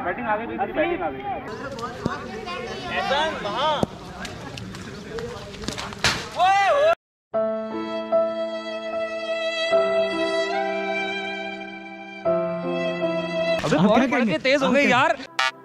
Batting आ गई, batting आ गई। अबे बॉल पड़ के तेज हो गई यार।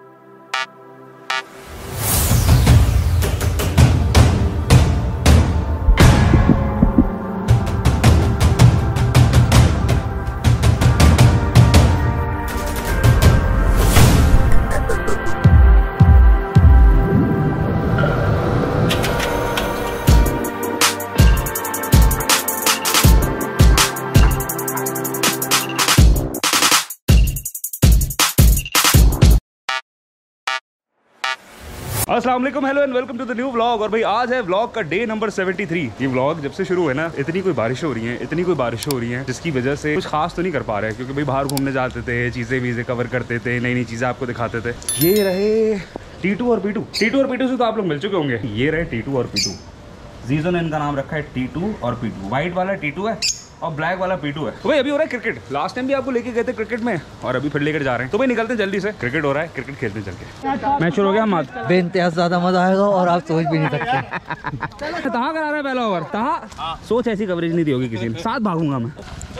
अस्सलाम वालेकुम, hello and welcome to the new vlog. और भाई आज है व्लॉग का डे नंबर 73। ये व्लॉग जब से शुरू है ना, इतनी कोई बारिश हो रही है, जिसकी वजह से कुछ खास तो नहीं कर पा रहे हैं, क्योंकि भाई बाहर घूमने जाते थे, चीज़ें वीज़ें कवर करते थे, नई नई चीज़ें आपको दिखाते थे। ये रहे T2 और P2। T2 और P2 से तो आप लोग मिल चुके होंगे। ये रहे T2 और P2। जीजो ने इनका नाम रखा है T2 और P2। व्हाइट वाला T2 है और ब्लैक वाला P2 है। तो भाई अभी हो रहा है क्रिकेट। लास्ट टाइम भी आपको लेके गए थे क्रिकेट में, और अभी फिर लेकर जा रहे हैं। तो भाई निकलते हैं जल्दी से, क्रिकेट हो रहा है, क्रिकेट खेलते हैं चल के। मैच शुरू हो गया, हम बेइंतहा ज्यादा मजा आएगा और आप सोच भी नहीं सकते। कहाँ करा रहा है पहला ओवर? कहाँ सोच ऐसी कवरेज नहीं दी होगी किसी ने। साथ भागूंगा मैं।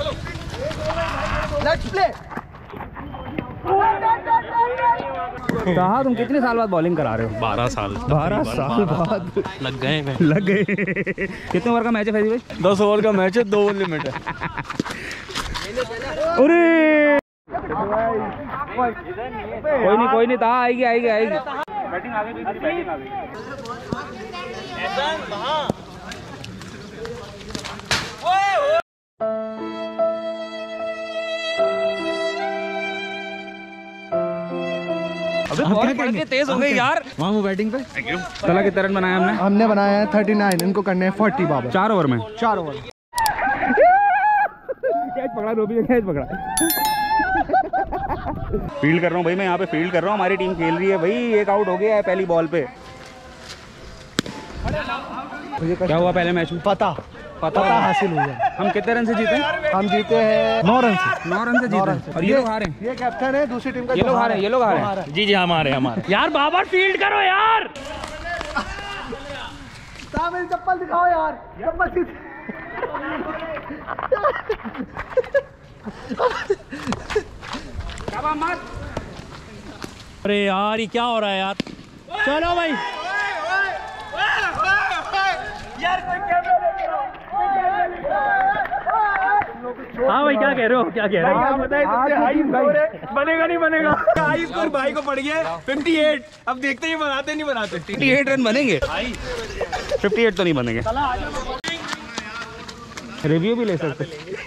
कहा तुम कितने साल बाद बॉलिंग करा रहे हो? 12 साल। 12 साल बाद लग गए। कितने ओवर का मैच है फैजी भाई? 10 ओवर का मैच है, 2 ओवर लिमिट है। अरे कोई नहीं था, आएगी। बैटिंग आ गई, बैटिंग आ गई। अबे बॉल पड़ के तेज हो गई यार। मामू बैटिंग पे। चला कितना रन बनाया हमने बनाया है 39, इनको करने हैं 40 बाबा। 4 ओवर में 4 ओवर। कैच पकड़ा, रोबी ने कैच पकड़ा। फील्ड कर रहा हूँ भाई, मैं यहाँ पे फील्ड कर रहा हूँ। हमारी टीम खेल रही है भाई। एक आउट हो गया है पहली बॉल पे। क्या हुआ पहले मैच में? पता हासिल हुआ। हम कितने रन से जीते? हम जीते हैं 9 रन से। 9 रन से जीते। और ये लोग हारे। ये कैप्टन है दूसरी टीम का। ये लोग हारे। जी हमारे यार बाबर फील्ड करो यार। मेरी चप्पल दिखाओ यार। चप्पल अरे यार ये क्या हो रहा है यार? चलो भाई हाँ भाई, क्या कह रहे हो? बनेगा नहीं बनेगा। हाई स्कोर भाई को पड़ गया 58। अब देखते ही बनाते नहीं बनाते। 58 रन बनेंगे? 58 तो नहीं बनेंगे। रिव्यू भी ले सकते।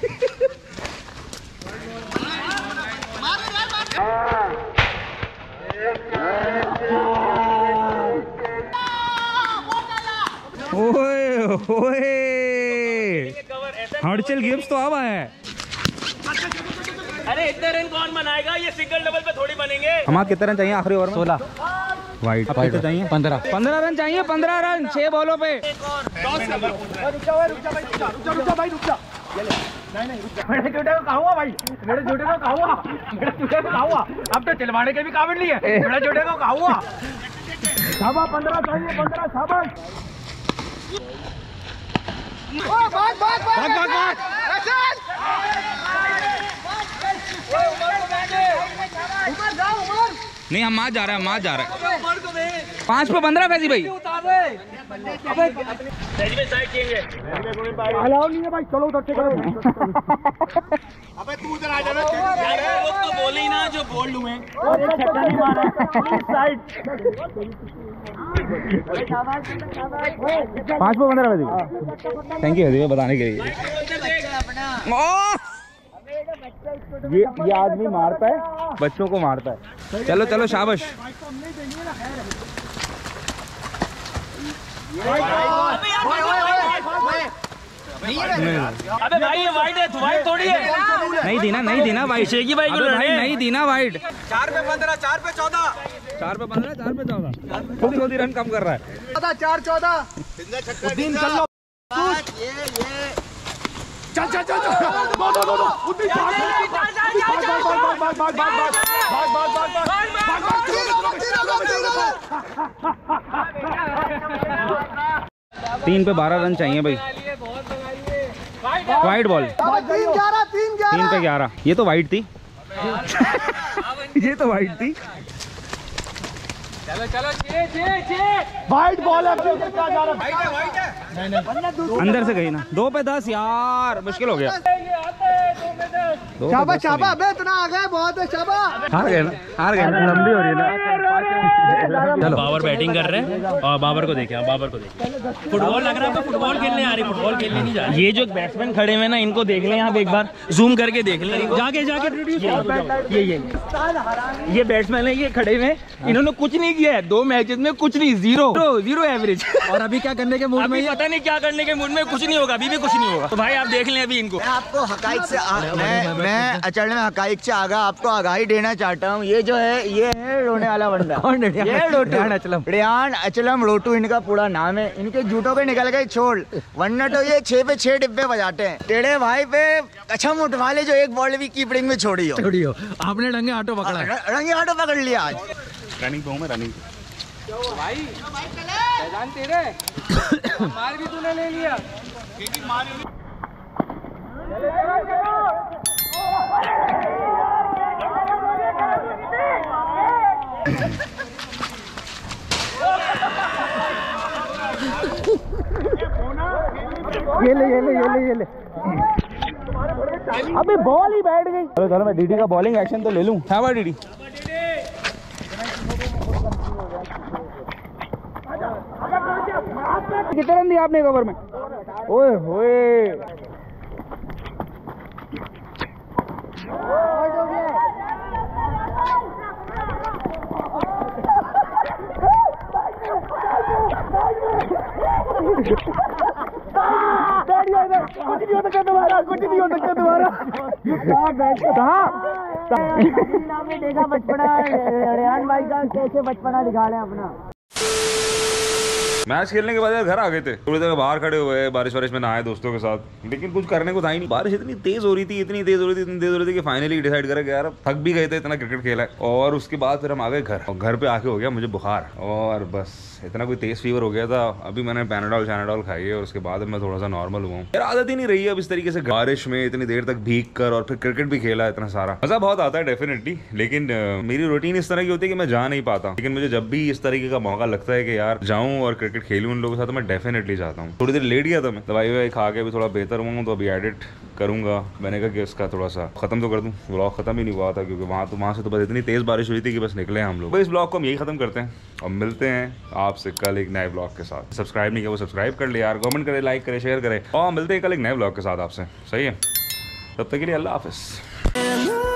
ओए हर्चल गिब्स तो अब है। अरे इतने रन कौन बनाएगा? ये सिंगल डबल पे थोड़ी बनेंगे। हमारे कितने रन चाहिए आखिरी ओवर में? 16। वाइट कितने चाहिए? 15 रन चाहिए। 15 रन 6 बॉलों पे। मेरे झूठे को हुआ भाई, मेरे झूठे को हुआ। अब तो चिलवाने के भी काबिल नहीं है। मेरे झूठे को हुआ। 15 चाहिए, 15 शाबाश। नहीं हम मार जा रहे हैं। 5 पे 15 फैजी भाई। अलाउ नहीं है भाई, चलो उधर से करो। अबे तू उधर आ जा। वो तो बोले ही ना जो बोल लूं मैं। 5 पे 15 फैजी। थैंक यू बताने के लिए। ये आदमी मारता है, बच्चों को मारता है। चलो शाबाश। अबे भाई ये वाइड है, वाइड थोड़ी है। नहीं देना वाइड। शेखी भाई को भाई नहीं देना वाइड। 4 पे 15, 4 पे 14। 4 पे 15, 4 पे 14। खुद ही रन कम कर रहा है। 4-14। दिन चल लो। चल चल चल दो उतनी भाग भाग भाग भाग भाग भाग भाग भाग भाग भाग भाग भाग 3 पे 12 रन चाहिए भाई। वाइड बॉल 3 पे 11। ये तो वाइड थी। ये तो वाइड थी। चलो चलो वाइट बॉल है। अंदर से गई ना। 2 पे 10 यार, मुश्किल हो गया। शाबा शाबा, अबे इतना आ गए, बहुत है शाबा। हार गए ना, हार गए। लंबी हो रही है ना। चलो बाबर बैटिंग कर रहे हैं और बाबर को देखें, बाबर को देखें। फुटबॉल लग रहा है, फुटबॉल खेलने आ रही, फुटबॉल खेलने नहीं जा रही। ये जो बैट्समैन खड़े हुए ना, इनको देख लें आप एक बार, जूम करके देख लें। जाके ये बैट्समैन है, ये खड़े हुए, इन्होंने कुछ नहीं किया है 2 मैचेस में, कुछ नहीं, जीरो एवरेज। और अभी क्या करने के मूड में? पता नहीं क्या करने के मूड में, कुछ नहीं होगा, अभी भी कुछ नहीं होगा। तो भाई आप देख लें अभी इनको। आपको हकाइक से मैं अचल में हकाइक से आगा आपको आगाही देना चाहता हूँ। ये जो है, ये है रोने वाला बंदा। रेयान अचलम रोटू इनका पूरा नाम है। इनके जूतों पे निकल गए छोड़, वरना तो ये 6 पे 6 डिब्बे बजाते हैं। टेढ़े भाई पे कछम उठवा ले, जो एक बॉल भी कीपिंग में छोड़ी हो। आपने रंगे ऑटो पकड़ा है। रंगे ऑटो पकड़ लिया आज। रनिंग पे हूँ मैं, रनिंग। भाई तेरे मार भी तूने ले लिया। ये ले। अबे बॉल ही बैठ गई। चलो मैं डीडी का बॉलिंग एक्शन तो ले लूं। क्या बात डीडी? कितने रन दिए आपने एक ओवर में? ओए होए, कुछ नहीं हो सकता दोबारा। देखा बचपना रेयान भाई का, कैसे बचपना दिखा रहे हैं अपना। मैच खेलने के बाद यार घर आ गए थे, थोड़ी देर बाहर खड़े हुए, बारिश वारिश में नहाए दोस्तों के साथ, लेकिन कुछ करने को था ही नहीं। बारिश इतनी तेज हो रही थी कि फाइनली डिसाइड करा कि यार थक भी गए थे, इतना क्रिकेट खेला है। और उसके बाद फिर हम आ गए घर, और घर पे आके हो गया मुझे बुखार, और बस इतना कोई तेज फीवर हो गया था। अभी मैंने पैनाडोल खाई है और उसके बाद मैं थोड़ा सा नॉर्मल हुआ हूँ। यार आदत ही नहीं रही है अब इस तरीके से बारिश में इतनी देर तक भीग कर, और फिर क्रिकेट भी खेला इतना सारा। मजा बहुत आता है डेफिनेटली, लेकिन मेरी रूटीन इस तरह की होती है कि मैं जा नहीं पाता। लेकिन मुझे जब भी इस तरीके का मौका लगता है कि यार जाऊँ और क्रिकेट खेलूँ उन लोगों के साथ, तो मैं डेफिनेटली जाता हूँ। थोड़ी देर लेट गया था मैं, दवाई ववाई खा के भी थोड़ा बेहतर हुआ हूँ, तो अभी एडिट करूंगा। मैंने कहा कि इसका थोड़ा सा खत्म तो कर दूं। व्लॉग खत्म ही नहीं हुआ था क्योंकि वहाँ से तो बस इतनी तेज बारिश हुई थी कि बस निकले हम लोग। तो इस ब्लॉग को हम यही खत्म करते हैं और मिलते हैं आपसे कल एक नए ब्लॉग के साथ। सब्सक्राइब नहीं किया वो सब्सक्राइब कर ले यार, कमेंट करे, लाइक करे, शेयर करे, और मिलते हैं कल एक नए ब्लॉग के साथ आपसे। सही है, तब तक के लिए अल्लाह हाफिज़।